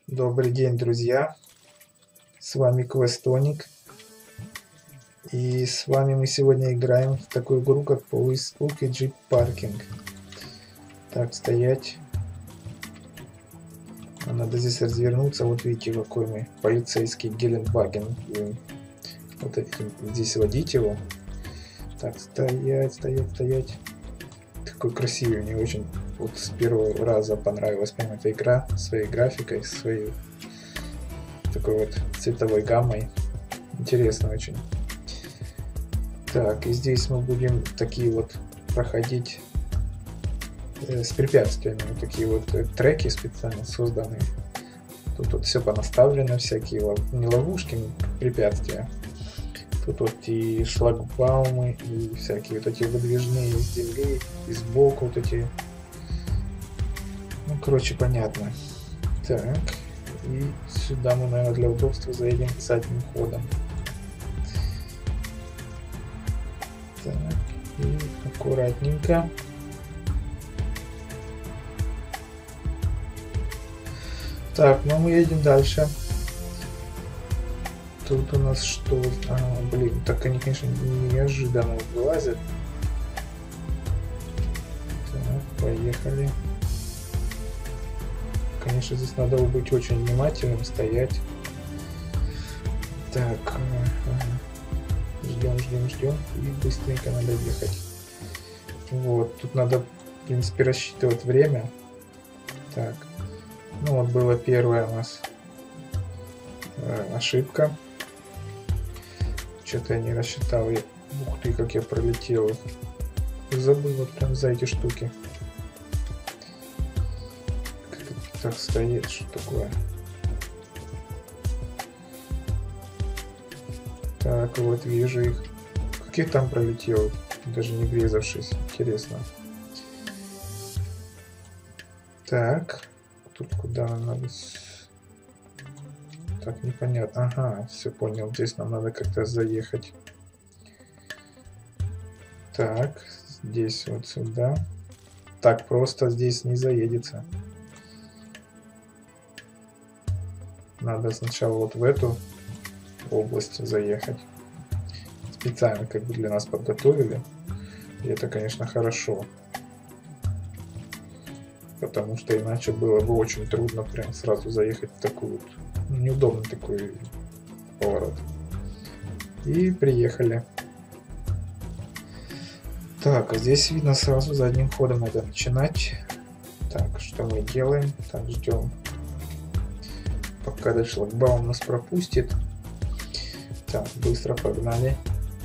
Добрый день, друзья! С вами Квестоник. И с вами мы сегодня играем в такую игру, как Police Spook и Jeep Parking. Так, стоять. Надо здесь развернуться. Вот видите, какой мы полицейский Гелендваген. Вот этим здесь водить его. Так, стоять, стоять, стоять. Такой красивый, мне очень вот с первого раза понравилась прям эта игра своей графикой, своей такой вот цветовой гаммой. Интересно очень. Так, и здесь мы будем такие вот проходить с препятствиями. Вот такие вот треки специально созданные. Тут вот все понаставлено, всякие не ловушки, но препятствия. Тут вот и шлагбаумы, и всякие вот эти выдвижные из земли, и сбоку вот эти. Ну, короче, понятно. Так, и сюда мы, наверное, для удобства заедем задним ходом. Так, и аккуратненько. Так, ну мы едем дальше. Тут у нас что? Блин, так они, конечно, неожиданно вылазят. Так, поехали. Конечно, здесь надо быть очень внимательным, стоять. Так, ждем, ждем, ждем. И быстренько надо ехать. Вот, тут надо, в принципе, рассчитывать время. Так, ну вот была первая у нас ошибка. Что-то я не рассчитал. Ух ты, как я пролетел. Забыл вот прям за эти штуки. Как это так стоит, что такое? Так, вот вижу их. Как я там пролетел, даже не врезавшись. Интересно. Так, тут куда надо? Так, непонятно. Ага, все понял. Здесь нам надо как-то заехать. Так, здесь вот сюда. Так просто здесь не заедется. Надо сначала вот в эту область заехать. Специально как бы для нас подготовили. И это, конечно, хорошо. Потому что иначе было бы очень трудно прям сразу заехать в такую вот неудобный такой поворот. И приехали. Так, а здесь видно сразу задним ходом надо начинать. Так, что мы делаем? Так, ждем, пока этот шлагбаум нас пропустит. Так, быстро погнали.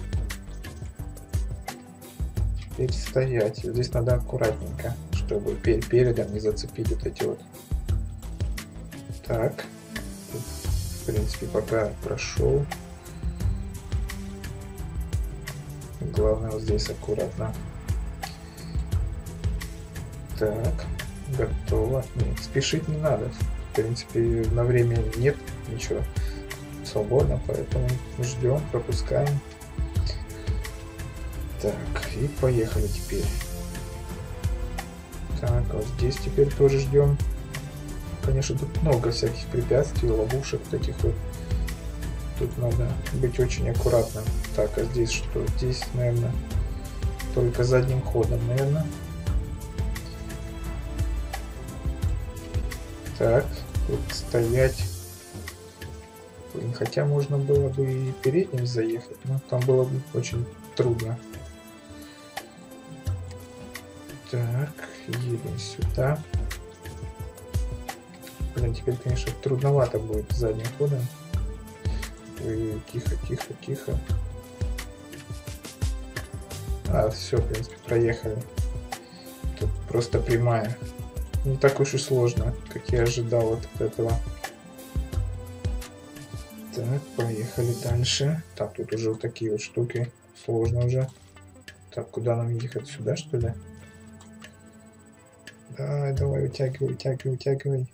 Теперь стоять. Вот здесь надо аккуратненько, чтобы передом не зацепить вот эти вот. Так. В принципе, пока прошел. Главное вот здесь аккуратно. Так, готово. Нет, спешить не надо. В принципе, на время нет ничего. Свободно, поэтому ждем, пропускаем. Так, и поехали теперь. Так, вот здесь теперь тоже ждем. Конечно, тут много всяких препятствий, ловушек таких вот. Тут надо быть очень аккуратным. Так, а здесь что? Здесь, наверное, только задним ходом, наверное. Так, тут стоять. Блин, хотя можно было бы и передним заехать, но там было бы очень трудно. Так, едем сюда. Блин, теперь, конечно, трудновато будет задним ходом. Тихо, тихо, тихо. Все, в принципе, проехали. Тут просто прямая. Не так уж и сложно, как я ожидал от этого. Так, поехали дальше. Так, тут уже вот такие вот штуки. Сложно уже. Так, куда нам ехать? Сюда, что ли? Давай, давай, вытягивай, вытягивай, вытягивай.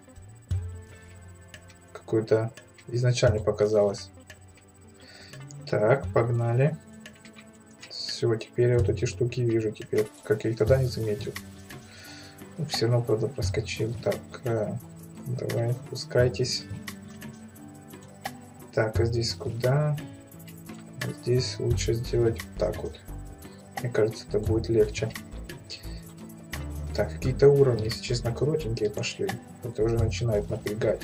Какой-то изначально показалось. Так, погнали. Все, теперь я вот эти штуки вижу. Теперь, как я их тогда не заметил. Все равно, правда, проскочил. Так, Давай, спускайтесь. Так, а здесь куда? Здесь лучше сделать вот так вот. Мне кажется, это будет легче. Так, какие-то уровни, если честно, коротенькие пошли. Это уже начинает напрягать.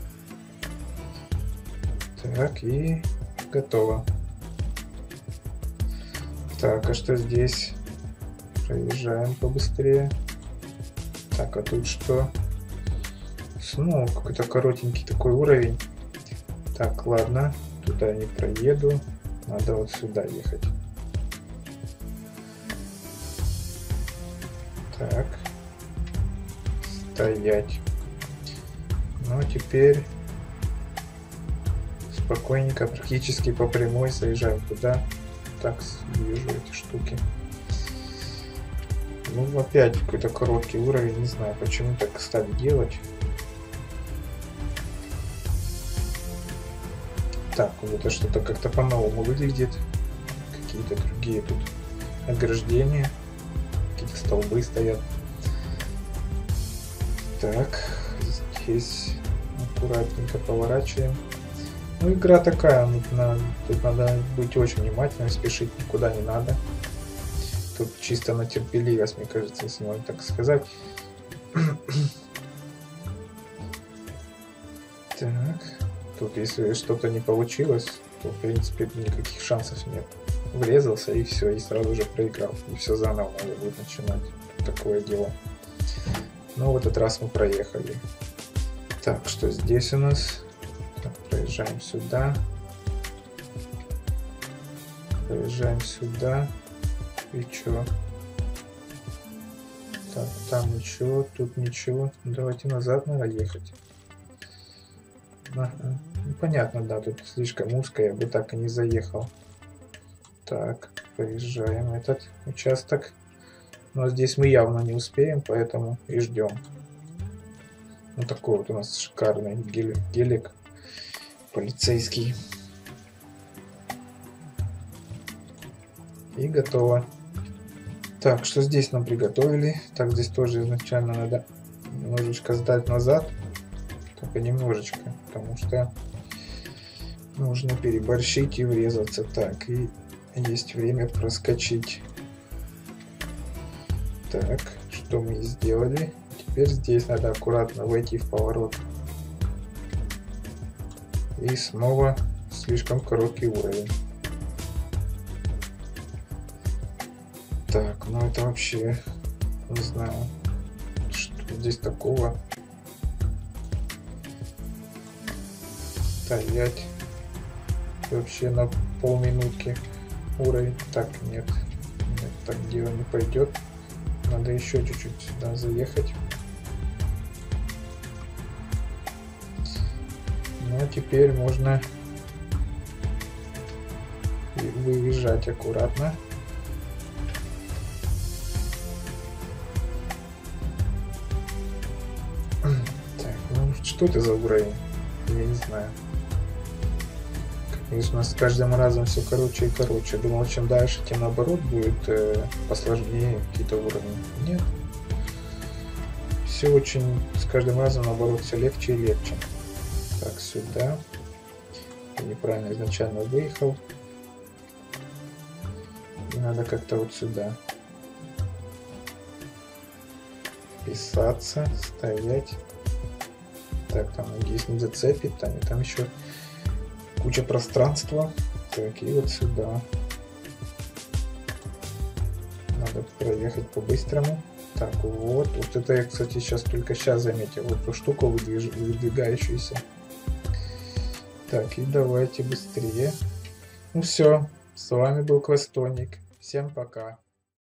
Так, и готово. Так, а что здесь? Проезжаем побыстрее. Так, а тут что? Ну, какой-то коротенький такой уровень. Так, ладно. Туда я не проеду. Надо вот сюда ехать. Так. Стоять. Ну, теперь спокойненько, практически по прямой заезжаем туда. Так, вижу эти штуки. Ну, опять какой-то короткий уровень. Не знаю, почему так стали делать. Так, вот это что-то как-то по-новому выглядит. Какие-то другие тут ограждения. Какие-то столбы стоят. Так, здесь аккуратненько поворачиваем. Ну, игра такая, тут надо быть очень внимательным, спешить никуда не надо. Тут чисто на терпеливость, мне кажется, если можно так сказать. Так, тут если что-то не получилось, то в принципе никаких шансов нет. Врезался и все, и сразу же проиграл. И все заново надо будет начинать. Такое дело. Но в этот раз мы проехали. Так, что здесь у нас? Так, проезжаем сюда. Проезжаем сюда. И чё? Так, там ничего, тут ничего. Давайте назад надо ехать. Ага. Ну, понятно, да, тут слишком узко, я бы так и не заехал. Так, проезжаем этот участок. Но здесь мы явно не успеем, поэтому и ждем. Вот такой вот у нас шикарный гелик полицейский. И готово. Так, что здесь нам приготовили? Так, здесь тоже изначально надо немножечко сдать назад. Только немножечко, потому что нужно переборщить и врезаться. Так, и есть время проскочить. Так, что мы сделали? Теперь здесь надо аккуратно войти в поворот. И снова слишком короткий уровень. Так, ну это вообще не знаю, что здесь такого. Стоять. Вообще на полминутки уровень. Так, нет, так дело не пойдет. Надо еще чуть-чуть сюда заехать. Ну а теперь можно выезжать аккуратно. Так, ну что это за уровень? Я не знаю. Конечно, с каждым разом все короче и короче. Думал, чем дальше, тем наоборот будет посложнее какие-то уровни. Нет. Все очень с каждым разом наоборот все легче и легче. Так, сюда. Я неправильно изначально выехал. И надо как-то вот сюда. Писаться, стоять. Так, там надеюсь не зацепит. Там еще куча пространства. Так, и вот сюда. Надо проехать по-быстрому. Так, вот это я, кстати, только сейчас заметил. Вот эту штуку выдвигающуюся. Так, и давайте быстрее. Ну все, с вами был Квестоник. Всем пока.